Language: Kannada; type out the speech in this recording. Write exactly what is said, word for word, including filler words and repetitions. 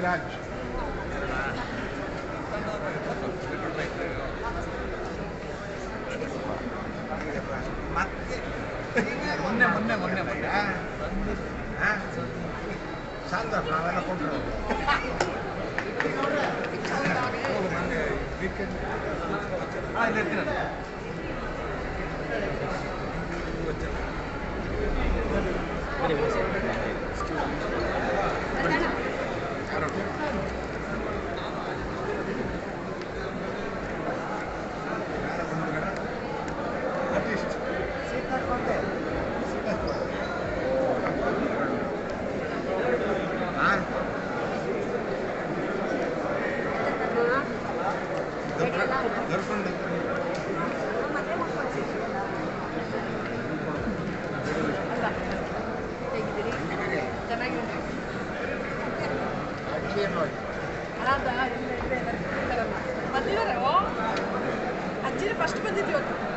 ರಾಜ್ ಮತ್ತೆ ಮೊನ್ನೆ ಮೊನ್ನೆ ಮೊನ್ನೆ ಮೊನ್ನೆ ಸಂತೋಷ ನಾವೆಲ್ಲ ಕೊಟ್ಟರು ಮೊನ್ನೆ ವೀಕೆಂಡ್ ಹಾಂ ಇರ್ತೀನಿ ಅಜ್ಜಿನ ಫಸ್ಟ್ ಬಂದಿದ್ವಿ ಇವತ್ತು